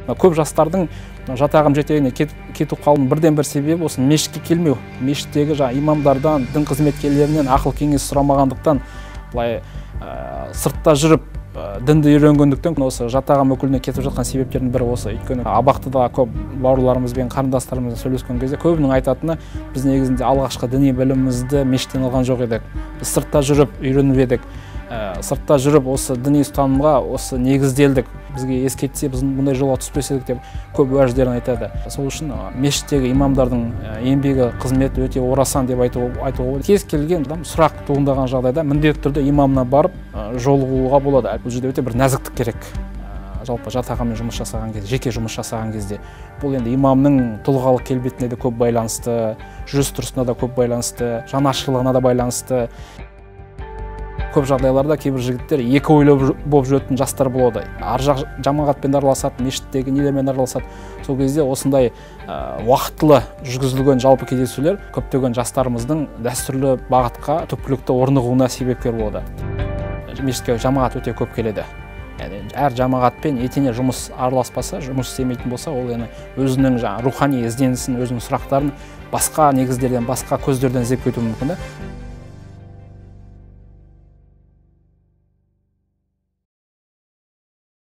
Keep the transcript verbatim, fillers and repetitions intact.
Көп жастардың жат ағым жетегіне кету қалуының бірден бір себебі осы мешітке келмеу. Мешіттегі жаңағы имамдардан, дін қызметкерлерінен ақыл кеңес сұрамағандықтан, былай сыртта жүріп дінді үйренгендіктен осы жат ағым өкіліне кетіп жатқан себептердің бірі осы. Өйткені абақтыда көп бауырларымызбен, қарындастарымызбен сөйлескен кезде көбінің айтатыны, біз негізінде алғашқы діни білімімізді мешіттен алған жоқ едік. Біз сыртта жүріп үйреніп едік. Сыртта жүріп осы діни ұстанымға осы негізделдік. Бізге ескертсе, біз бұндай жолға түспес едік деп көп уәждерін айтады. Сол үшін мешіттегі имамдардың еңбегі, қызметі өте орасан деп айтуға болады. Кез келген сұрақ туындаған жағдайда міндетті түрде имамына барып жолығуға болады. Бұл жерде өте бір нәзіктік керек. Жалпы жат ағыммен жұмыс жасаған кезде, жеке жұмыс жасаған кезде, бұл енді имамның тұлғалық келбетіне де көп байланысты, жүріс-тұрысына да көп байланысты, жанашырлығына да байланысты. Көп жағдайларда кейбір жігіттер екі ойлы болып жүретін жастар болады. Ар жақ жамағатпен араласады, мешіттегі нелермен араласады. Сол кезде осындай уақытылы жүргізілген жалпы кездесулер көптеген жастарымыздың дәстүрлі бағытқа түпкілікті орнығуына себепкер болады. Мешітке жамағат өте көп келеді. Әр жамағатпен етене жұмыс араласпаса, жұмыс істемейтін болса, ол енді өзінің рухани ізденісін, өзінің сұрақтарын басқа негіздерден, басқа көздерден іздеп кетуі мүмкін.